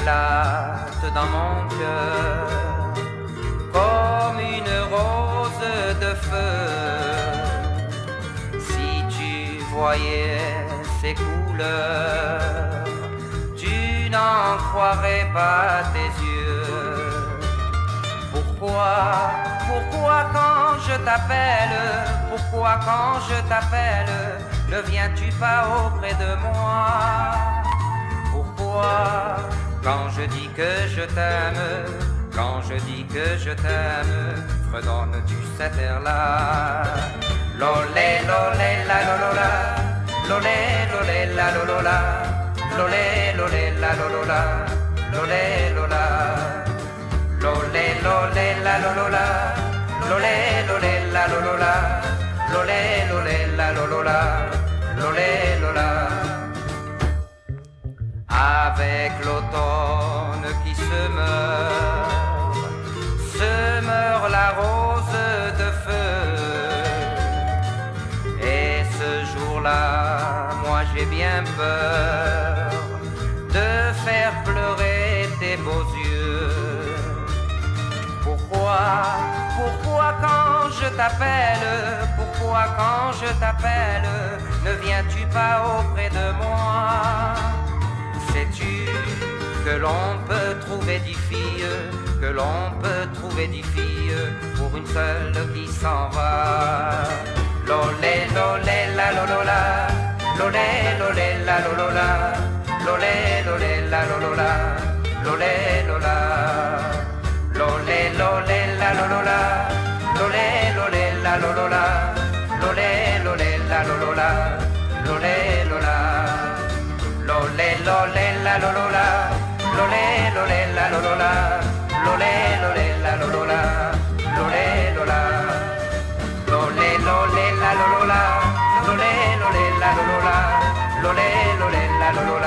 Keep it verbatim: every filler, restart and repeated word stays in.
éclate dans mon cœur comme une rose de feu. Si tu voyais ses couleurs, tu n'en croirais pas tes yeux. Pourquoi, pourquoi quand je t'appelle, pourquoi quand je t'appelle, ne viens-tu pas auprès de moi? Pourquoi quand je dis que je t'aime, quand je dis que je t'aime, redonnes-tu cet air-là? Lolé, lolé, la lolola, lolé, lolé, la lolola, lolé, lolé, la lolola, lolé, lola, lolé, lolé, la lolola, lolé, lolé, la lolola, lolé, lolé, la lolola, lolé, lola. Avec l'automne qui se meurt, se meurt la rose de feu. Et ce jour-là, moi j'ai bien peur de faire pleurer tes beaux yeux. Pourquoi, pourquoi quand je t'appelle, pourquoi quand je t'appelle, ne viens-tu pas auprès de moi? Sais-tu que l'on peut trouver dix filles, que l'on peut trouver dix filles pour une seule qui s'en va? Lolé, lolé, la lolola, lolé, lolé, la lolola, lolé, lolé, la lolola, lolé, lola, lolé, lolé, la lolola, lolé, lolé, la lolola, lolé, lolé, la lolola, lolé, lola. Lolé, lolé, la lolola, lolé, lolé, la lolola, lolé, lolé, la lolola, lolé, lola, lolé, lolé, la lolola, lolé, lolé, la lolola, lolé, lolé, la lolola.